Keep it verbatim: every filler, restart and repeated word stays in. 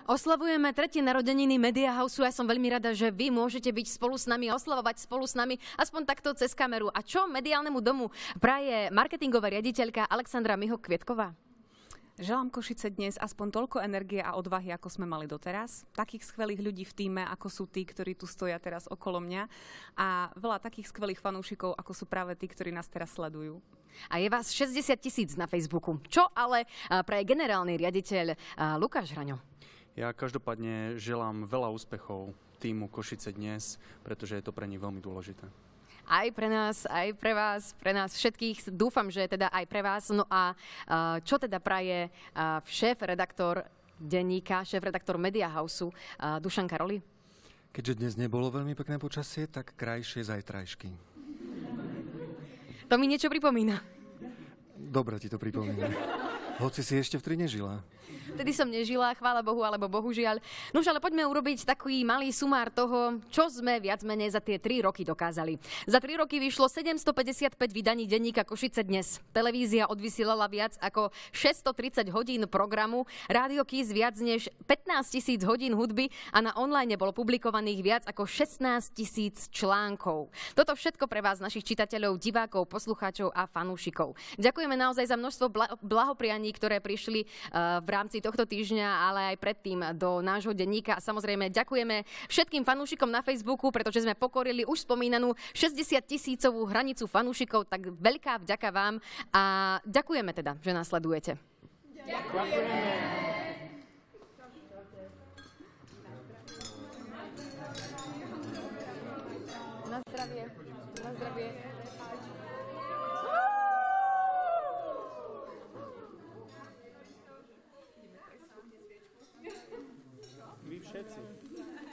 Oslavujeme tretie narodeniny Media Houseu. Ja som veľmi rada, že vy môžete byť spolu s nami, oslavovať spolu s nami, aspoň takto cez kameru. A čo mediálnemu domu praje marketingová riaditeľka Alexandra Miho-Kvietková? Želám Košice dnes aspoň toľko energie a odvahy, ako sme mali doteraz. Takých skvelých ľudí v tíme, ako sú tí, ktorí tu stoja teraz okolo mňa. A veľa takých skvelých fanúšikov, ako sú práve tí, ktorí nás teraz sledujú. A je vás šesťdesiat tisíc na Facebooku. Čo ale praje generálny riaditeľ Lukáš Hraňo? Ja každopádne želám veľa úspechov týmu Košice dnes, pretože je to pre nich veľmi dôležité. Aj pre nás, aj pre vás, pre nás všetkých. Dúfam, že teda aj pre vás. No a čo teda praje šéf-redaktor denníka, šéf-redaktor Media Houseu Dušan Karoli? Keďže dnes nebolo veľmi pekné počasie, tak krajšie zajtrajšky. To mi niečo pripomína. Dobre ti to pripomína. Hoci si ešte vtedy nežila. Vtedy som nežila, chvála Bohu, alebo bohužiaľ. No už ale poďme urobiť taký malý sumár toho, čo sme viac menej za tie tri roky dokázali. Za tri roky vyšlo sedemstopäťdesiatpäť vydaní denníka Košice dnes. Televízia odvysielala viac ako šesťstotridsať hodín programu, Rádio Kiss viac než pätnásť tisíc hodín hudby a na online bolo publikovaných viac ako šestnásť tisíc článkov. Toto všetko pre vás, našich čitateľov, divákov, poslucháčov a fanúšikov. Ďakujeme naozaj za množstvo blahoprianí, ktoré prišli v rámci tohto týždňa, ale aj predtým do nášho denníka. A samozrejme ďakujeme všetkým fanúšikom na Facebooku, pretože sme pokorili už spomínanú šesťdesiat tisícovú hranicu fanúšikov, tak veľká vďaka vám a ďakujeme teda, že nás sledujete. Ďakujeme. Na zdravie. Na zdravie. Vy všetci.